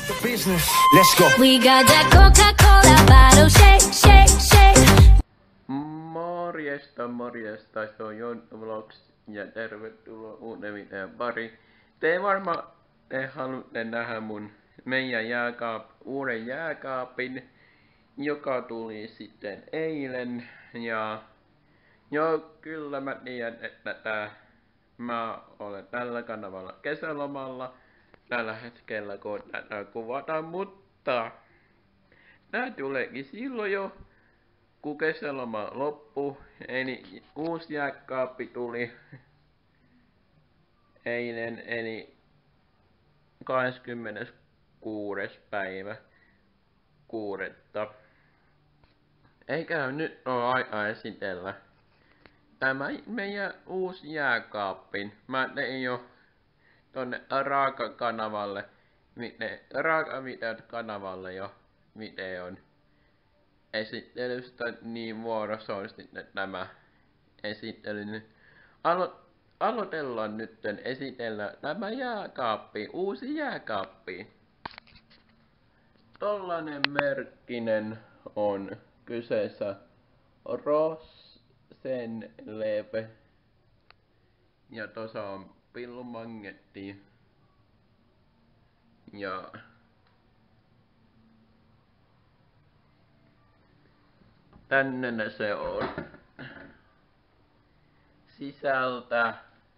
Business. Let's go. We got that Coca-Cola bottle shake, shake, shake. Morjesta, se on Jon Vlogs ja tervetuloa uuden videon pari. Te varmaan haluatte nähdä meidän uuden jääkaapin, joka tuli sitten eilen. Ja joo, kyllä mä tiedän, että mä olen tällä kanavalla kesälomalla tällä hetkellä, kun tätä kuvataan, mutta tää tuleekin silloin jo, kun kesäloma loppui, eli uusi jääkaappi tuli eilen, eli 26. päivä 6. Eikä nyt ole aikaa esitellä tämä meidän uusi jääkaappi. Mä tein jo tonne Raaka-kanavalle, Raaka-videot-kanavalle jo videon esittelystä, niin vuorossa on sitten tämä esittely. Aloitellaan nyt esitellä tämä jääkaappi, uusi jääkaappi. Tollanen merkkinen on kyseessä Rosenlew. Ja tossa on pillumagneetti. Ja tänne se on sisältä.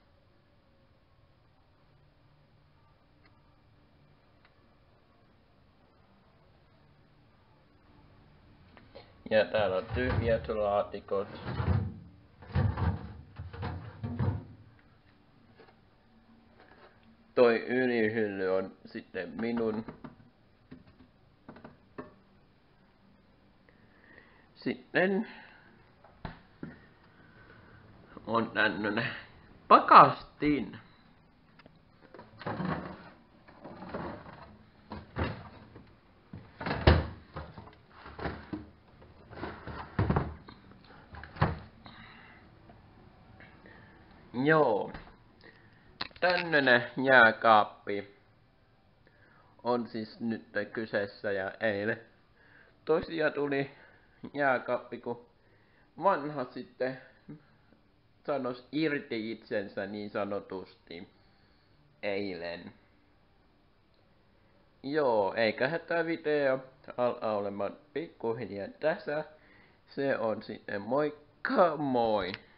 Ja täällä on tyhjät laatikot. Toi ylihylly on sitten minun. Sitten on tämmönen pakastin. Joo. Tämmönen jääkaappi on siis nyt kyseessä ja eilen tosiaan tuli jääkaappi, kun vanha sitten sanois irti itsensä niin sanotusti eilen. Joo, eiköhän tää video alkaa olemaan pikkuhiljaa tässä. Se on sitten moikka moi!